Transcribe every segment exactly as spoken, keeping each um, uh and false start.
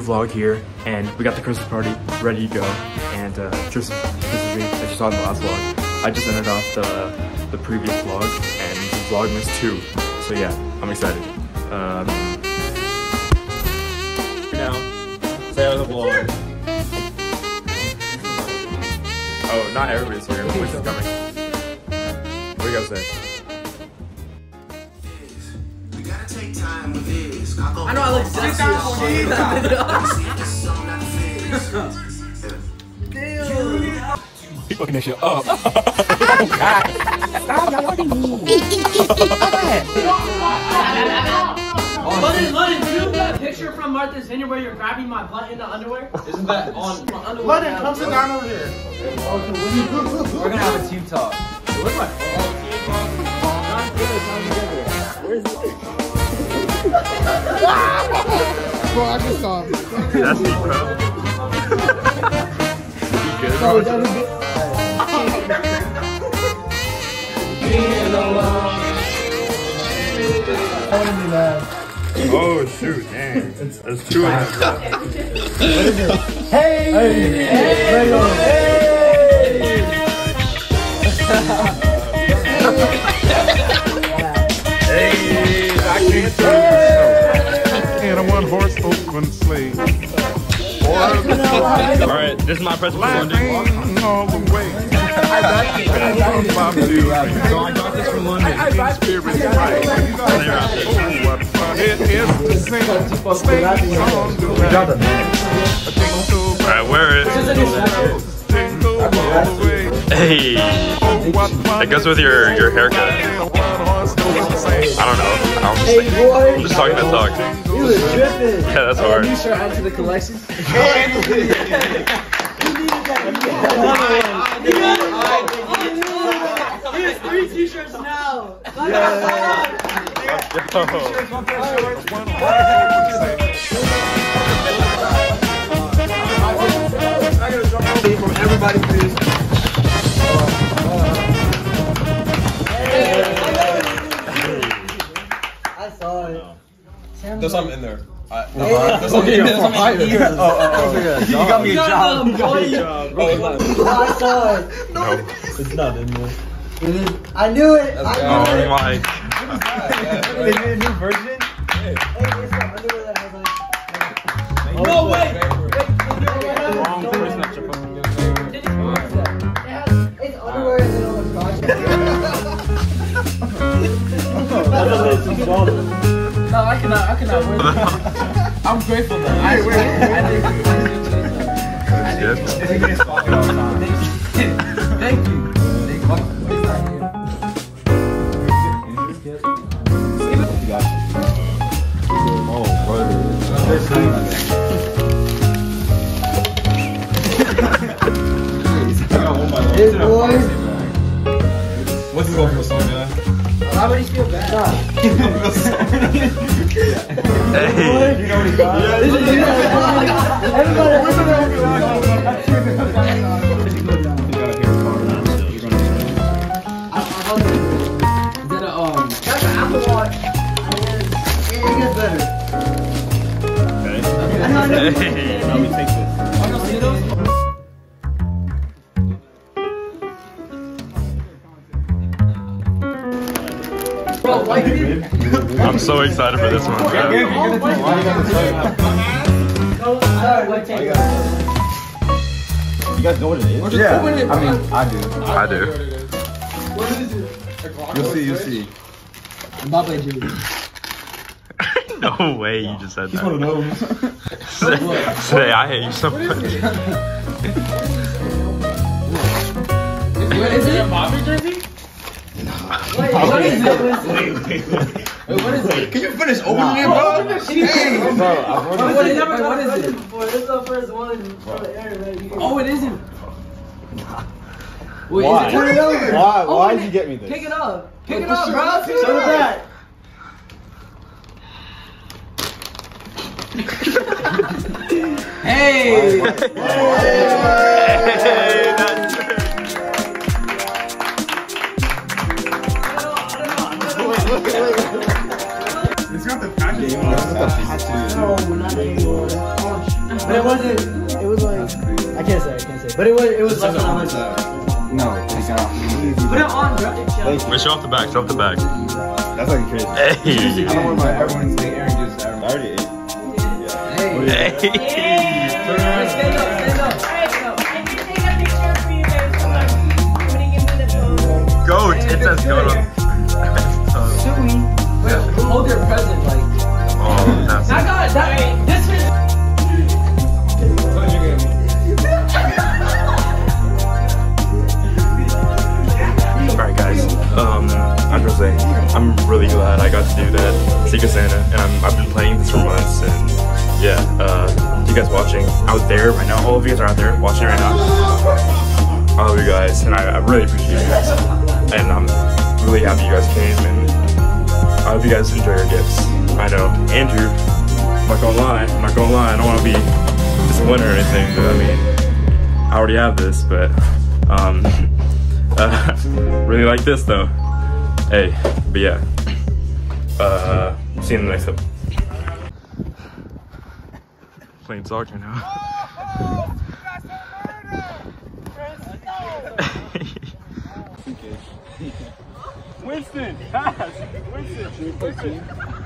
vlog here, and we got the Christmas party ready to go. And uh, just this is me, as you saw in the last vlog. I just ended off the the previous vlog, and this is Vlogmas two. So yeah, I'm excited. Um, now, say on the vlog. oh, not everybody's here. Which is coming. What do you guys say? I know I look sexy as shit. Keep fucking that shit up. Oh God! Stop, y'all already me. London, London, do you have that picture from Martha's Vineyard where you're grabbing my butt in the underwear? Isn't that on? My underwear. London, come sit down over here. We're gonna have a team talk. Where's my phone? Bro, I just saw him. That's me, bro. You good, bro? Oh shoot, dang. That's two of them. Hey! Hey! Hey! Hey! I can't do it. And a one-horse open sleigh. Alright, this is my presentation. Laughing all the way. So I got this from London. Spirit right. Oh, what fun it is to sing sleigh songs around. Alright, where is Jingle all the way. Hey! Oh, what fun That goes with your, your haircut. it is. I don't know. I'm just, Hey, boy. I'm just talking to talk. You was tripping. Yeah, that's hard. New shirt add to the collection. Here's three t-shirts now. Everybody, please. I saw it. There's something in there. I, no, Hey, there's something in there. There's something in here. Oh, oh, oh. You got me a job. You got me a job. Oh, it's not. I saw it. No. It's not in there. It is. I knew it. I Oh knew it. my. They made a new version? Hey, it's the underwear that has like. No, wait! Wrong person that you're fucking It has. It's underwear and then all the No, I cannot. I cannot wear that. I'm grateful though. I wait, wait, wait. Thank you. Hey boys. What's this going for a song, man? Why would he feel bad? Hey. You know what he got? This is you. Everybody, Is that a um? That's an Apple Watch. It gets better. Hey. Now we take this. Oh, no, see those? I'm so excited for this one, bro. You guys know what it is? Yeah. I mean, I do. I do. What is it? You'll see, you'll see. Mbappe Junior No way you just said He's one of that. those. Say, say I hate you so much. Where is it? Mbappe jersey? Wait, what is it? Wait, wait, wait. Wait, what is it? Can you finish opening it, bro? Hey, Bro, I've what ordered is it. it? What is it? This is the first one for the air right here. Oh, it isn't. Wait, Why? is it? Turn it over. Why? Oh, Why wait. did you get me this? Pick it up. Pick it Push up, it bro. up, Show it back. Hey! Hey, that's It's got the packaging. No, not anymore. Oh, But it wasn't. It was like I can't say. I can't say. But it was. It was less than a hundred. No, take it off. Put it on, bro. Wait, show off the back. Show off the back. That's like crazy. Hey. I don't want my everyone's name. Aaron just. I already ate. Hey. Hey. Stand up. Stand up. Goat. It says goat on. Suey. Wait, hold your present, like. Oh, that's. I got it. That, this is. Alright, guys. Um, I'm just saying, I'm really glad I got to do that Secret Santa, and I'm, I've been playing this for months, and yeah, uh, you guys watching out there right now, all of you guys are out there watching right now. I love you guys, and I, I really appreciate you guys, and I'm really happy you guys came, and I hope you guys enjoy your gifts. I know, Andrew, I'm not gonna lie, I'm not gonna lie, I don't want to be disappointed or anything, but I mean, I already have this, but, um, uh, really like this though. Hey, but yeah, uh, see you in the next episode. Playing soccer now. Winston, pass! Winston, Winston.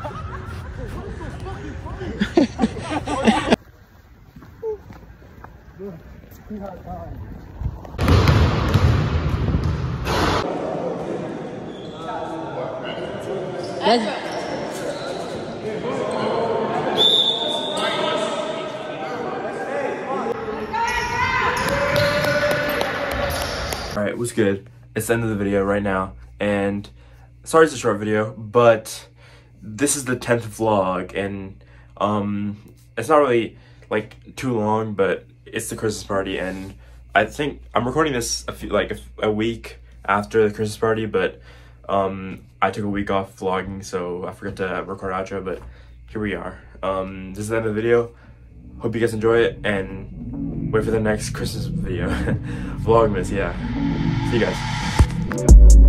Alright, what's good? It's the end of the video right now, and sorry it's a short video, but this is the tenth vlog, and um, it's not really like too long, but it's the Christmas party, and I think I'm recording this a few, like a, a week after the Christmas party, but um, I took a week off vlogging, so I forgot to record outro, but here we are. Um, this is the end of the video. Hope you guys enjoy it, and wait for the next Christmas video. Vlogmas, yeah. See you guys.